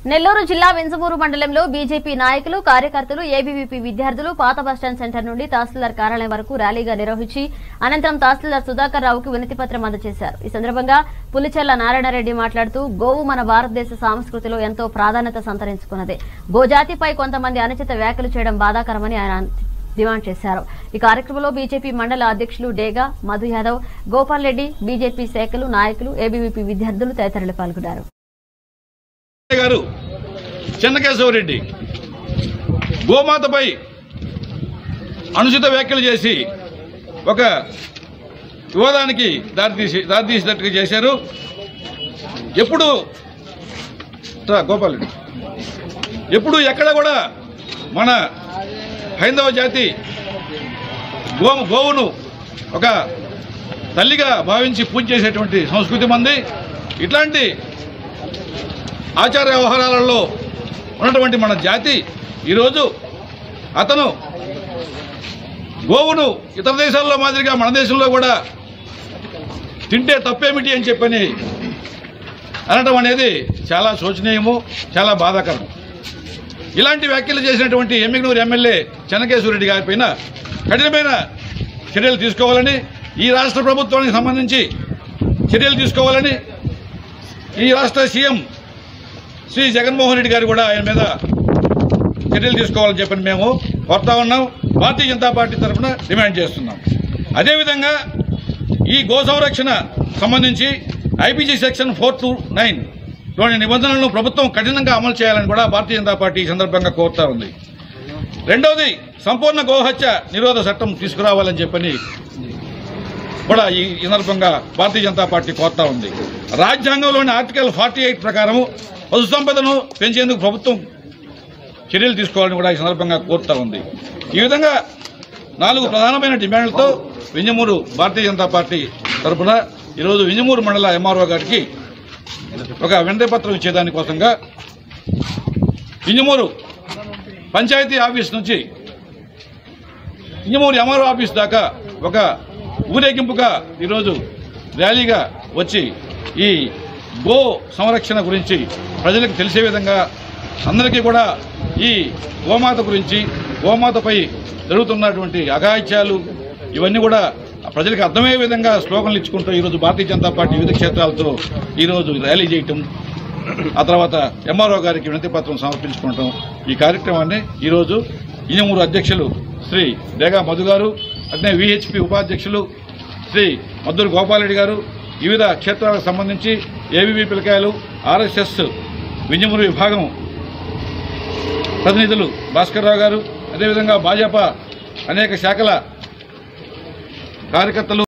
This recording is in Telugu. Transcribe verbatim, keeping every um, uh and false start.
నెల్లూరు జిల్లా వింజమూరు మండలంలో బీజేపీ నాయకులు కార్యకర్తలు ఏబీవీపీ విద్యార్థులు పాత బస్టాండ్ సెంటర్ నుండి తహసీల్దార్ కార్యాలయం వరకు ర్యాలీగా నిర్వహించి అనంతరం తహసీల్దార్ సుధాకర్ రావుకు వినతిపత్రం అందజేశారు। ఈ సందర్భంగా పులిచెర్ల నారాయణరెడ్డి మాట్లాడుతూ గోవు మన భారతదేశ సంస్కృతిలో ఎంతో ప్రాధాన్యత సంతరించుకున్నది। గోజాతిపై కొంతమంది అనుచిత వ్యాఖ్యలు చేయడం బాధాకరమని ఆయన డిమాండ్ చేశారు। ఈ కార్యక్రమంలో బీజేపీ మండల అధ్యక్షులు డేగా మధు యాదవ్, గోపాల్ రెడ్డి, బీజేపీ శాఖలు నాయకులు, ఏబీవీపీ విద్యార్థులు తదితరులు పాల్గొన్నారు। గారు చెన్నకేశవరెడ్డి గోమాతపై అనుచిత వ్యాఖ్యలు చేసి ఒక వివాదానికి దారితీసి దారితీసినట్టుగా చేశారు। ఎప్పుడు గోపాల్ రెడ్డి ఎప్పుడు ఎక్కడ కూడా మన హైందవ జాతి గో గోవును ఒక తల్లిగా భావించి పూజ చేసేటువంటి సంస్కృతి మంది। ఇట్లాంటి ఆచార వ్యవహారాలలో ఉన్నటువంటి మన జాతి ఈరోజు అతను గోవును ఇతర దేశాల్లో మాదిరిగా మన దేశంలో కూడా తింటే తప్పేమిటి అని చెప్పని అనడం అనేది చాలా శోచనీయము, చాలా బాధాకరం। ఇలాంటి వ్యాఖ్యలు చేసినటువంటి ఎమ్మిగనూరు ఎమ్మెల్యే చెన్నకేశవరెడ్డి గారిపైన కఠినమైన చర్యలు తీసుకోవాలని, ఈ రాష్ట్ర ప్రభుత్వానికి సంబంధించి చర్యలు తీసుకోవాలని ఈ రాష్ట్ర సీఎం శ్రీ జగన్మోహన్ రెడ్డి గారు కూడా ఆయన మీద చర్యలు తీసుకోవాలని చెప్పని మేము కోరుతా ఉన్నాం, భారతీయ జనతా పార్టీ తరఫున డిమాండ్ చేస్తున్నాం। అదేవిధంగా ఈ గో సంరక్షణ సంబంధించి IPC section four two nine లోని నిబంధనలను ప్రభుత్వం కఠినంగా అమలు చేయాలని కూడా భారతీయ జనతా పార్టీ ఈ సందర్భంగా కోరుతా ఉంది। రెండవది, సంపూర్ణ గోహత్య నిరోధ చట్టం తీసుకురావాలని చెప్పని కూడా ఈ సందర్భంగా భారతీయ జనతా పార్టీ కోరుతా ఉంది। రాజ్యాంగంలోని ఆర్టికల్ ఫార్టీ ఎయిట్ ప్రకారం పశు సంపదను పెంచేందుకు ప్రభుత్వం చర్యలు తీసుకోవాలని కూడా ఈ సందర్భంగా కోరుతా ఉంది। ఈ విధంగా నాలుగు ప్రధానమైన డిమాండ్లతో వింజమూరు భారతీయ జనతా పార్టీ తరఫున ఈరోజు వింజమూరు మండల ఎంఆర్ఓ గారికి ఒక వినతి పత్రం ఇచ్చేదానికోసంగా వింజమూరు పంచాయతీ ఆఫీస్ నుంచి వింజమూరు ఎంఆర్ఓ ఆఫీస్ దాకా ఒక ఊరేగింపుగా ఈరోజు ర్యాలీగా వచ్చి ఈ గో సంరక్షణ గురించి ప్రజలకు తెలిసే విధంగా అందరికీ కూడా ఈ గోమాత గురించి, గోమాతపై జరుగుతున్నటువంటి అఘాయిత్యాలు ఇవన్నీ కూడా ప్రజలకు అర్థమయ్యే విధంగా స్లోగన్లు ఇచ్చుకుంటూ ఈరోజు భారతీయ జనతా పార్టీ వివిధ క్షేత్రాలతో ఈరోజు ర్యాలీ చేయటం, ఆ తర్వాత ఎంఆర్ఓ గారికి వినతి పత్రం సమర్పించుకోవటం, ఈ కార్యక్రమాన్ని ఈరోజు వింజమూరు అధ్యక్షులు శ్రీ డేగా మధు గారు, అట్నే విహెచ్పి ఉపాధ్యక్షులు శ్రీ మద్దూరు గోపాల్ రెడ్డి గారు, వివిధ క్షేత్రాలకు సంబంధించి ఏబీవీ పిల్లకాయలు, ఆర్ఎస్ఎస్ వింజమూరు విభాగం ప్రతినిధులు భాస్కర్ రావు గారు, అదేవిధంగా భాజపా అనేక శాఖల కార్యకర్తలు